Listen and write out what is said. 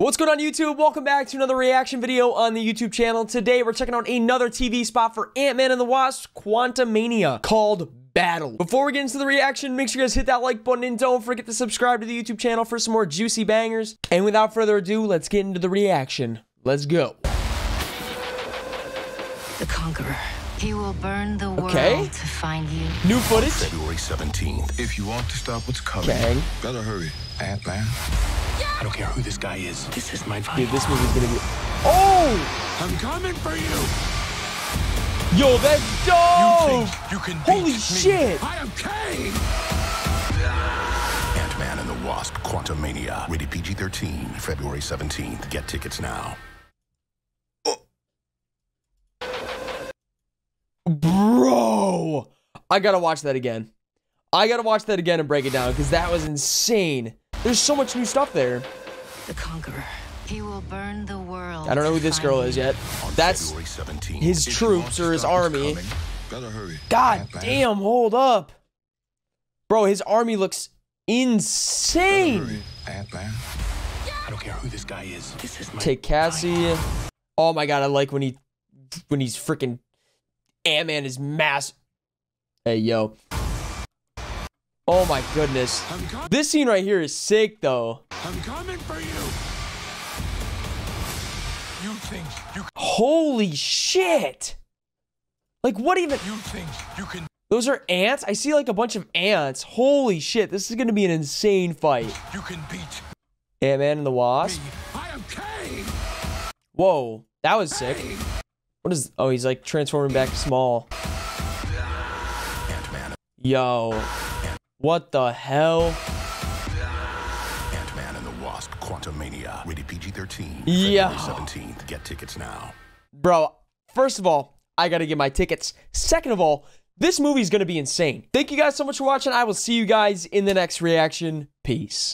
What's going on YouTube? Welcome back to another reaction video on the YouTube channel. Today we're checking out another TV spot for Ant-Man and the Wasp: Quantumania called Battle. Before we get into the reaction, make sure you guys hit that like button and don't forget to subscribe to the YouTube channel for some more juicy bangers. And without further ado, let's get into the reaction. Let's go. The Conqueror. He will burn the world to find you. New footage. February 17th. If you want to stop what's coming, better hurry. Ant-Man. I don't care who this guy is. This is my fight. Dude, this movie's gonna be... Oh! I'm coming for you! Yo, that's dope! You think you can Holy beat shit! Me? I am Kane! Ant-Man and the Wasp: Quantumania. Rated PG-13. February 17th. Get tickets now. Bro! I gotta watch that again. I gotta watch that again and break it down, because that was insane. There's so much new stuff there. The Conqueror. He will burn the world. I don't know who this girl is yet. That's his troops or his army. Better hurry. God damn, hold up. Bro, his army looks insane. Ant-Man. I don't care who this guy is. This is my Take Cassie. Oh my god, I like when he's freaking Ant-Man is mass. Hey, yo. Oh my goodness. This scene right here is sick, though. I'm coming for you. You think you can... Holy shit. Like, what even... You think you can... Those are ants? I see, like, a bunch of ants. Holy shit. This is going to be an insane fight. You can beat Ant-Man and the Wasp. me. I am Kane! Whoa. That was sick. What is... Oh, he's, like, transforming back to small. Ant-Man. Yo. What the hell? Ant-Man and the Wasp: Quantumania. Rated PG-13. Yeah. February 17th. Get tickets now. Bro, first of all, I gotta get my tickets. Second of all, this movie's gonna be insane. Thank you guys so much for watching. I will see you guys in the next reaction. Peace.